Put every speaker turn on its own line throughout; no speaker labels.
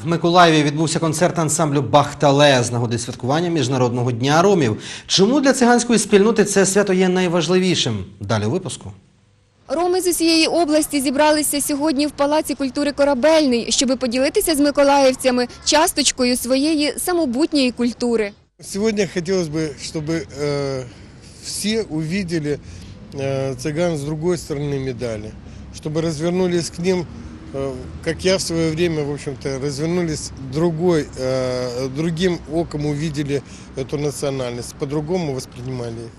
В Миколаєві відбувся концерт ансамблю «Бахтале» з нагоди святкування Міжнародного дня ромів. Чому для циганської спільноти це свято є найважливішим? Далі у випуску.
Роми з усієї області зібралися сьогодні в Палаці культури «Корабельний», щоб поділитися з миколаївцями часточкою своєї самобутньої культури.
Сегодня хотелось бы, чтобы все увидели цыган с другой стороны медали, чтобы развернулись к ним, как я в свое время, в общем-то, развернулись другим оком, увидели эту национальность, по-другому воспринимали их.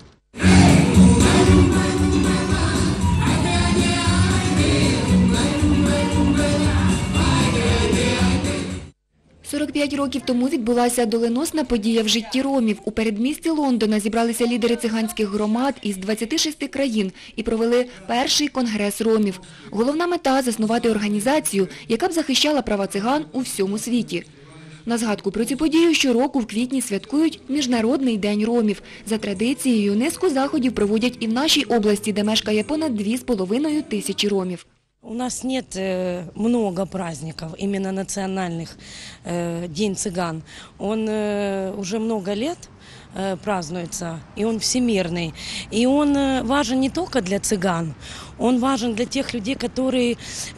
45 років тому відбулася доленосна подія в житті ромів. У передмісті Лондона зібралися лідери циганських громад із 26 країн і провели перший конгрес ромів. Головна мета – заснувати організацію, яка б захищала права циган у всьому світі. На згадку про цю подію щороку в квітні святкують Міжнародний день ромів. За традицією, низку заходів проводять і в нашій області, де мешкає понад 2,5 тисячі ромів.
У нас нет много праздников, именно национальных, День цыган. Он уже много лет празднуется, и он всемирный. И он важен не только для цыган, он важен для тех людей, которые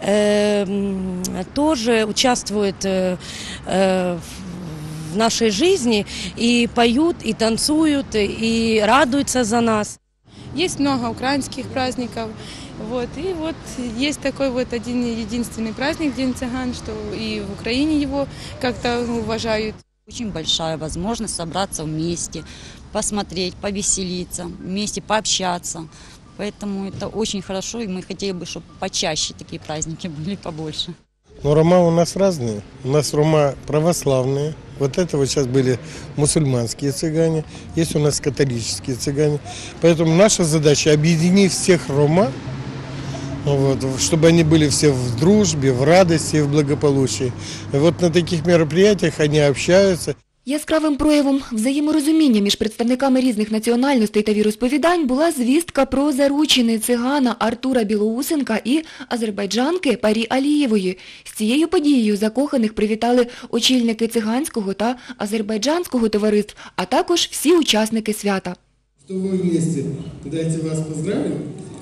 тоже участвуют в нашей жизни и поют, и танцуют, и радуются за нас.
Есть много украинских праздников. И есть такой один единственный праздник, День цыган, что и в Украине его как-то уважают.
Очень большая возможность собраться вместе, посмотреть, повеселиться, вместе пообщаться. Поэтому это очень хорошо, и мы хотели бы, чтобы почаще такие праздники были, побольше.
Но рома у нас разные. У нас рома православные. Вот это вот сейчас были мусульманские цыгане. Есть у нас католические цыгане. Поэтому наша задача объединить всех рома, чтобы они были все в дружбе, в радости и в благополучии. И вот на таких мероприятиях они общаются.
Яскравим проявом взаєморозуміння між представниками різних національностей та віросповідань була звістка про заручини цигана Артура Білоусенка і азербайджанки Парі Алієвої. З цією подією закоханих привітали очільники циганського та азербайджанського товариств, а також всі учасники свята.
Що ви вместе, дайте вас поздравити.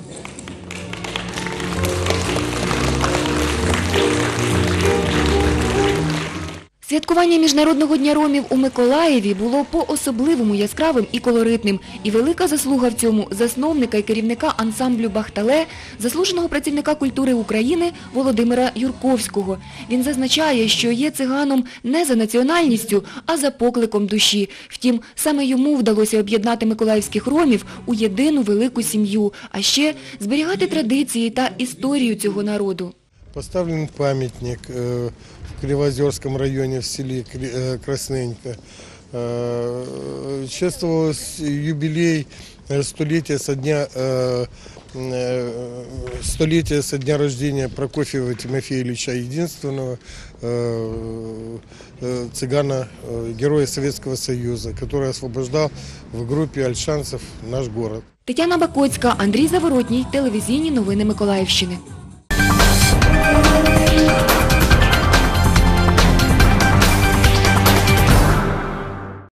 Святкування Міжнародного дня ромів у Миколаєві було по-особливому яскравим і колоритним. І велика заслуга в цьому засновника і керівника ансамблю «Бахтале», заслуженого працівника культури України Володимира Юрковського. Він зазначає, що є циганом не за національністю, а за покликом душі. Втім, саме йому вдалося об'єднати миколаївських ромів у єдину велику сім'ю, а ще зберігати традиції та історію цього народу.
Поставлен памятник в Кривоозерском районе в селе Красненько. Чествовался юбилей столетия со дня рождения Прокофьева Тимофея Ильича Единственного, цыгана, героя Советского Союза, который освобождал в группе альшанцев наш город.
Тетяна Бакоцька, Андрій Заворотній, телевізійні новини Миколаївщини.